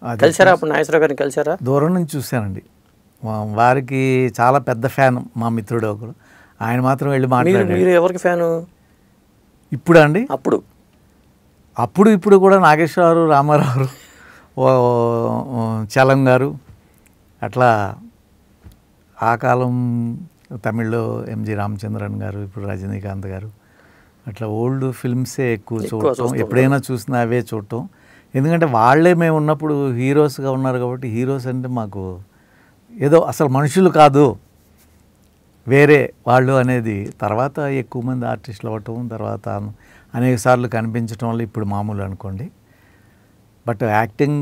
కలిసారా అప్పుడు నాగేశ్వరరావు గారిని కలిసారా? దూరం నుంచి చూశానండి. వారికి చాలా పెద్ద ఫ్యాన్ మా మిత్రుడు ఒకడు. ఆయన మాత్రం వెళ్ళి మాట్లాడారు. మీరు ఎవరికి ఫ్యాను ఇప్పుడు అండి? ఇప్పుడు కూడా నాగేశ్వరరావు, రామారావు, చలం గారు, అట్లా ఆ కాలం తమిళ్లో ఎంజి రామచంద్రన్ గారు, ఇప్పుడు రజనీకాంత్ గారు, అట్లా ఓల్డ్ ఫిల్మ్సే ఎక్కువ చూడటం. ఎప్పుడైనా చూసినా అవే చూడటం. ఎందుకంటే వాళ్ళే మేము ఉన్నప్పుడు హీరోస్గా ఉన్నారు కాబట్టి హీరోస్ అంటే మాకు ఏదో అసలు మనుషులు కాదు, వేరే వాళ్ళు అనేది. తర్వాత ఎక్కువ మంది ఆర్టిస్టులు అవ్వటం, తర్వాత అనేక సార్లు కనిపించడం వల్ల ఇప్పుడు మామూలు అనుకోండి. బట్ యాక్టింగ్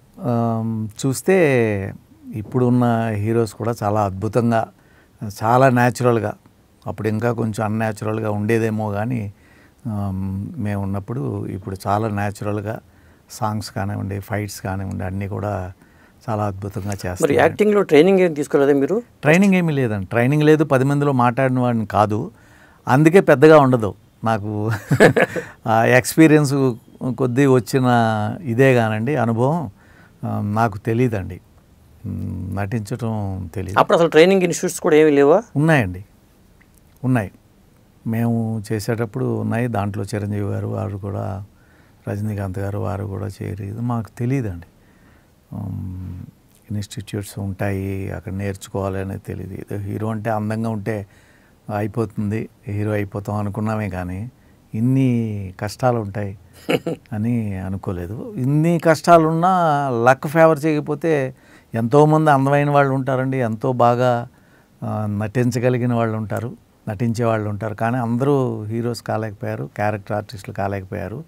చూస్తే ఇప్పుడున్న హీరోస్ కూడా చాలా అద్భుతంగా, చాలా న్యాచురల్గా, అప్పుడు ఇంకా కొంచెం అన్యాచురల్గా ఉండేదేమో కానీ మేము ఉన్నప్పుడు ఇప్పుడు చాలా న్యాచురల్గా సాంగ్స్ కానివ్వండి, ఫైట్స్ కానివ్వండి, అన్నీ కూడా చాలా అద్భుతంగా చేస్తారు. మరి యాక్టింగ్లో ట్రైనింగ్ ఏం తీసుకోలేదా మీరు? ట్రైనింగ్ ఏమీ లేదండి. ట్రైనింగ్ లేదు, 10 మందిలో మాట్లాడిన వాడిని కాదు, అందుకే పెద్దగా ఉండదు నాకు. ఎక్స్పీరియన్స్ కొద్దీ వచ్చిన ఇదే కానండి, అనుభవం నాకు తెలియదండి, నటించడం తెలియదు. అప్పుడు అసలు ట్రైనింగ్ ఇన్స్టిట్యూట్స్ కూడా ఏమీ లేవా? ఉన్నాయండి, ఉన్నాయి. మేము చేసేటప్పుడు ఉన్నాయి. దాంట్లో చిరంజీవి గారు వారు కూడా, రజనీకాంత్ గారు వారు కూడా చేరేది. మాకు తెలియదండి ఇన్స్టిట్యూట్స్ ఉంటాయి, అక్కడ నేర్చుకోవాలి అనేది తెలియదు. ఏదో హీరో అంటే అందంగా ఉంటే అయిపోతుంది, హీరో అయిపోతాం అనుకున్నామే కానీ ఇన్ని కష్టాలు ఉంటాయి అని అనుకోలేదు. ఇన్ని కష్టాలున్నా లక్ ఫేవర్ చేయకపోతే ఎంతోమంది అందమైన వాళ్ళు ఉంటారండి, ఎంతో బాగా నటించగలిగిన వాళ్ళు ఉంటారు, నటించే వాళ్ళు ఉంటారు. కానీ అందరూ హీరోస్ కాలేకపోయారు, క్యారెక్టర్ ఆర్టిస్టులు కాలేకపోయారు.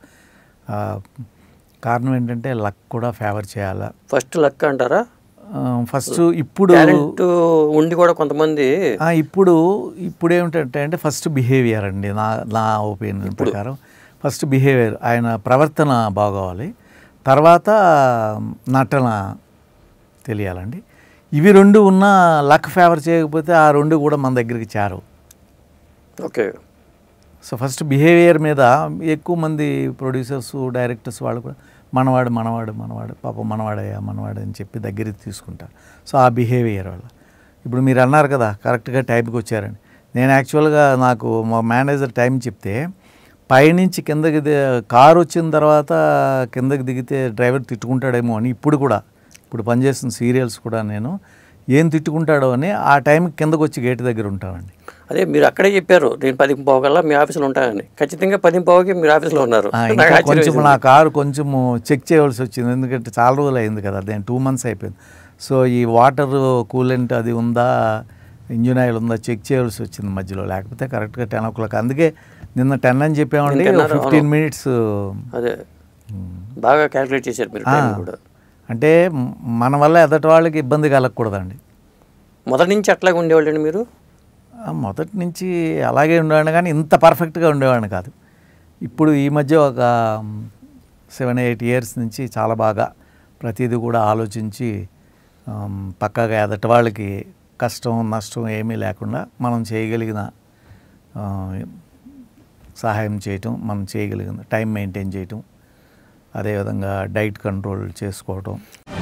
కారణం ఏంటంటే లక్ కూడా ఫేవర్ చేయాలా. ఫస్ట్ లక్ అంటారా? ఫస్ట్ ఇప్పుడు ఉండి కూడా కొంతమంది ఇప్పుడు ఏమిటంటే అంటే ఫస్ట్ బిహేవియర్ అండి, నా ఒపీనియన్ ప్రకారం. ఫస్ట్ బిహేవియర్, ఆయన ప్రవర్తన బాగోవాలి, తర్వాత నటన తెలియాలండి. ఇవి రెండు ఉన్న లక్ ఫేవర్ చేయకపోతే ఆ రెండు కూడా మన దగ్గరికి చేరవు. ఓకే. సో ఫస్ట్ బిహేవియర్ మీద ఎక్కువ మంది ప్రొడ్యూసర్స్, డైరెక్టర్స్ వాళ్ళు కూడా మనవాడు పాప మనవాడయ్యా అని చెప్పి దగ్గరికి తీసుకుంటారు. సో ఆ బిహేవియర్ వల్ల. ఇప్పుడు మీరు అన్నారు కదా కరెక్ట్గా టైంకి వచ్చారని. నేను యాక్చువల్గా నాకు మా మేనేజర్ టైం చెప్తే పైనుంచి కిందకి కారు వచ్చిన తర్వాత కిందకి దిగితే డ్రైవర్ తిట్టుకుంటాడేమో అని ఇప్పుడు పనిచేసిన సీరియల్స్ కూడా నేను ఏం తిట్టుకుంటాడో అని ఆ టైంకి కిందకు వచ్చి గేట్ దగ్గర ఉంటానండి. అదే మీరు అక్కడే చెప్పారు, నేను 10:15 మీ ఆఫీస్లో ఉంటానని. ఖచ్చితంగా 10:15 మీరు ఆఫీస్లో ఉన్నారు. కొంచెం నా కారు కొంచెము చెక్ చేయవలసి వచ్చింది, ఎందుకంటే చాలా రోజులు అయింది కదా, నేను 2 months అయిపోయింది. సో ఈ వాటర్ కూలెంట్ అది ఉందా, ఇంజిన్ ఆయిల్ ఉందా చెక్ చేయవలసి వచ్చింది మధ్యలో, లేకపోతే కరెక్ట్గా 10 o'clock. అందుకే నిన్న 10 అని చెప్పామండి, 15 minutes. అదే బాగా క్యాలిక్యులేట్ చేశారు మీరు టైం కూడా. అంటే మన వల్ల ఎదటి వాళ్ళకి ఇబ్బంది కలగకూడదండి. మొదటి నుంచి అట్లాగే ఉండేవాళ్ళండి మీరు? మొదటి నుంచి అలాగే ఉండేవాడిని, కానీ ఇంత పర్ఫెక్ట్గా ఉండేవాడిని కాదు. ఇప్పుడు ఈ మధ్య ఒక 7-8 years నుంచి చాలా బాగా ప్రతిదీ కూడా ఆలోచించి పక్కాగా ఎదటి వాళ్ళకి కష్టం నష్టం ఏమీ లేకుండా మనం చేయగలిగిన సహాయం చేయటం, మనం చేయగలిగిన టైం మెయింటైన్ చేయటం, అదేవిధంగా డైట్ కంట్రోల్ చేసుకోవటం.